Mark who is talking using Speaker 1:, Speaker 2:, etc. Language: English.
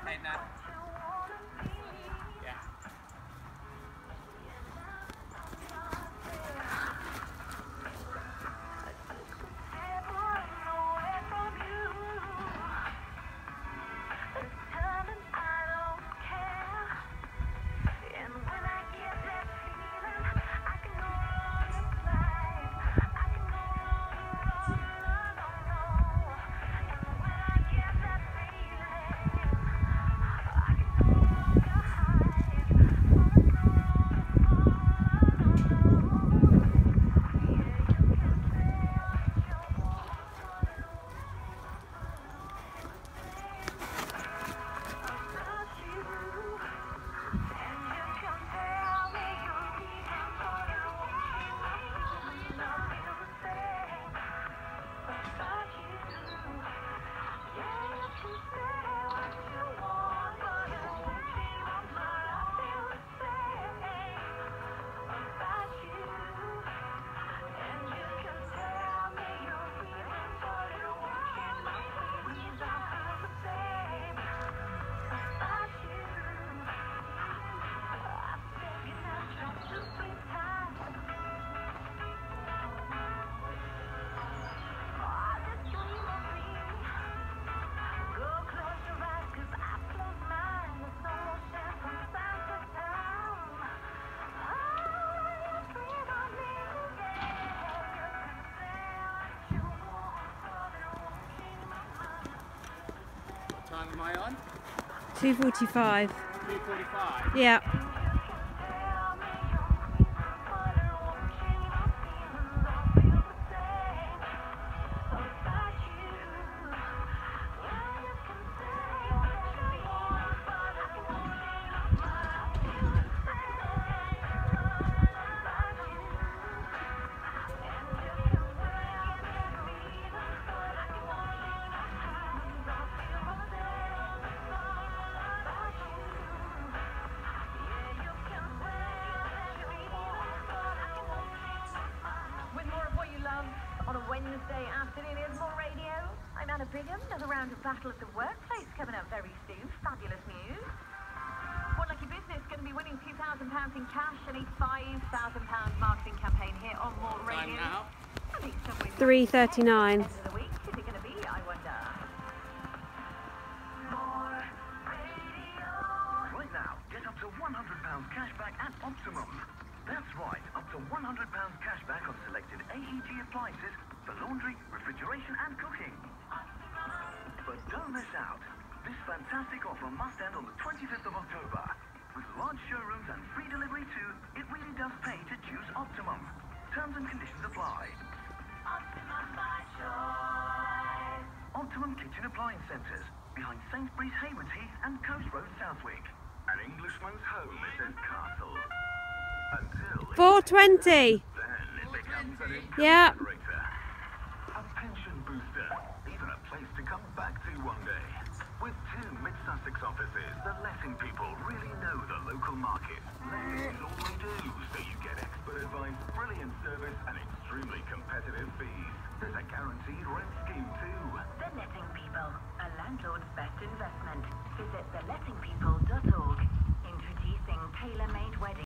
Speaker 1: Ain't that? Yeah. What time am I on?
Speaker 2: 2:45.
Speaker 1: 2:45?
Speaker 2: Yeah.
Speaker 3: On a Wednesday afternoon, here's more radio. I'm Anna Bigham. There's a round of Battle at the Workplace coming up very soon. Fabulous news. One lucky business going to be winning £2,000 in cash and a £5,000 marketing campaign here on More Radio.
Speaker 1: Time now?
Speaker 2: 3:39.
Speaker 3: End of the week. Is it going to be, I wonder? More Radio.
Speaker 4: Right now, get up to £100 cash back at Optimum. That's right, up to £100 cash back on selected AEG appliances for laundry, refrigeration and cooking. But don't miss out. This fantastic offer must end on the 25th of October. With large showrooms and free delivery too, it really does pay to choose Optimum. Terms and conditions apply.
Speaker 3: Optimum by choice.
Speaker 4: Optimum Kitchen Appliance Centres, behind Sainsbury's Haywards Heath and Coast Road, Southwick. An Englishman's home is his castle. Until
Speaker 2: 4:20.
Speaker 4: then it becomes an income
Speaker 2: Yeah.
Speaker 4: generator, a pension booster, even a place to come back to one day. With 2 Mid-Sussex offices, the letting people really know the local market. Letting is all we do, so you get expert advice, brilliant service and extremely competitive fees. There's a guaranteed rent scheme too.
Speaker 3: The Letting People, a landlord's best investment. Visit thelettingpeople.org. Introducing tailor-made wedding.